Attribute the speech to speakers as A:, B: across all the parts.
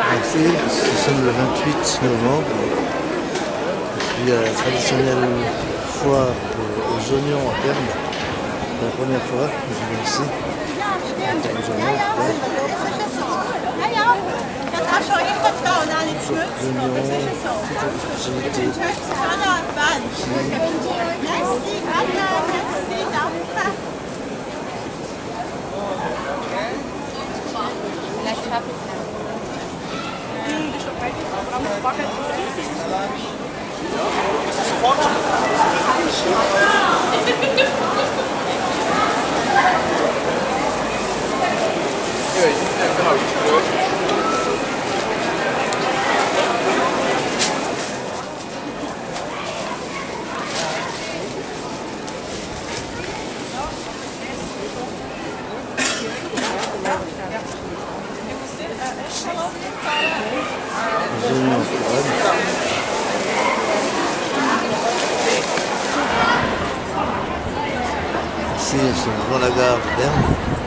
A: Merci, nous sommes le 28 novembre. Puis la traditionnelle foire aux oignons à Berne. C'est la première fois que je viens ici. Aux oignons, ici, nous sommes devant la gare de Berne.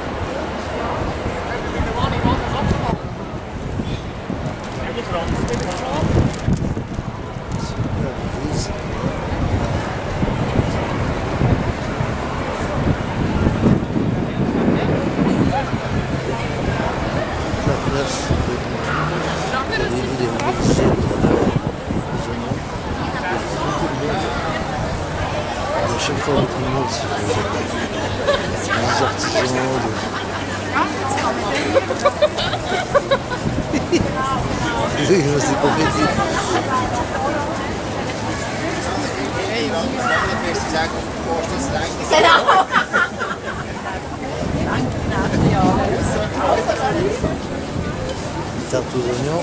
A: La place de à chaque fois beaucoup de monde, des artisans, c'est compétitif. Tarte aux oignons.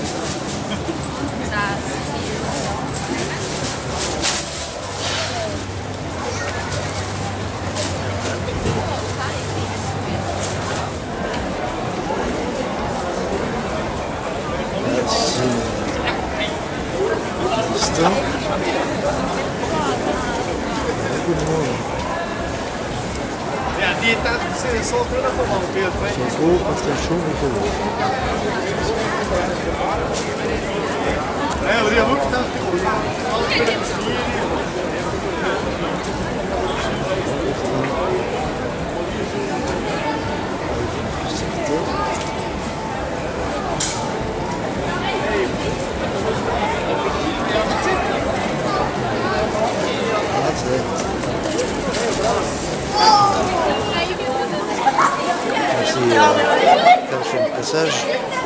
A: Beaucoup de monde. Choco, pas très chaud, mais pas bon. Merci le passage.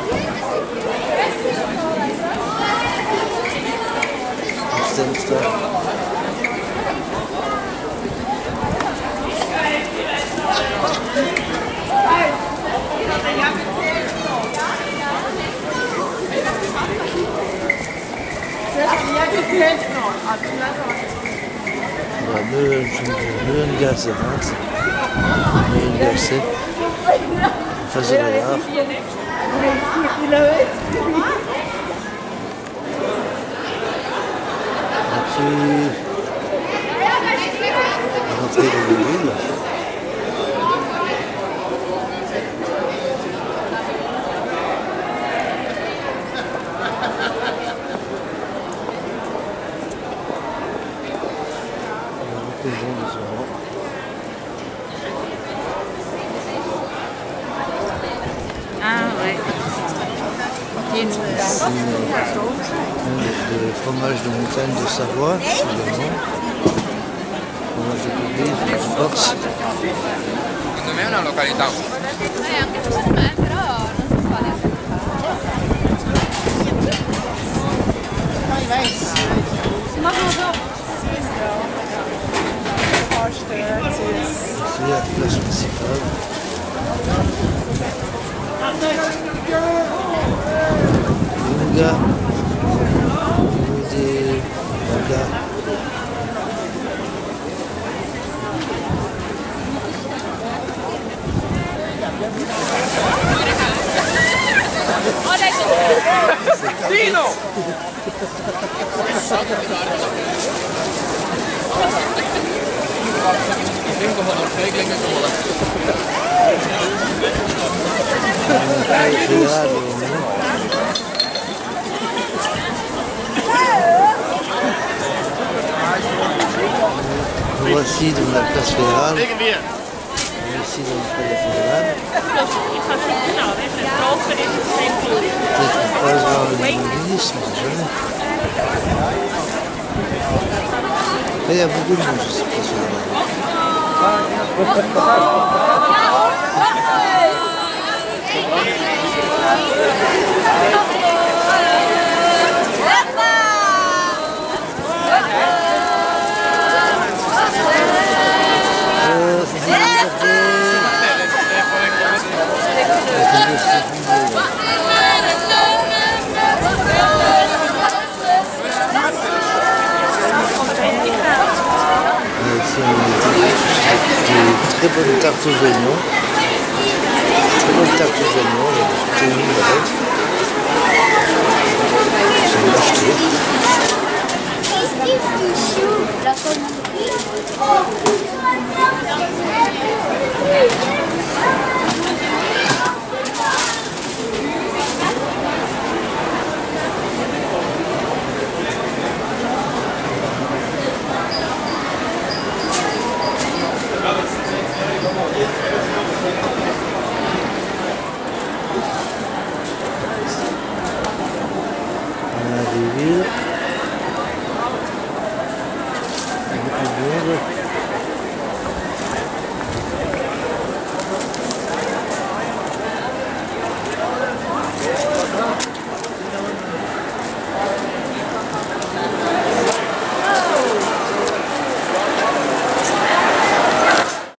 A: Nu een gas gehad. Nu een gas. Face de la gare. Et puis, rentrer dans la ville. Beaucoup de gens différents.
B: Ah ouais.
A: Le fromage de montagne de Savoie, également. Fromage de Courby, de Corse.
C: Secondo me è una località.
B: Anche secondo me, però non si fa adesso. Ma cosa?
A: Ici, la place principale. Lunga. Lunga.
C: Dino! Tengo con los reglas como las...
A: Federale, Ici, dans la place fédérale. Ici, dans le palais fédéral. Peut-être qu'on croisera le ministre, on ne sait jamais. Là, il y a beaucoup de monde, je sais pas si très bonne tarte aux oignons. Très bonne tarte aux oignons.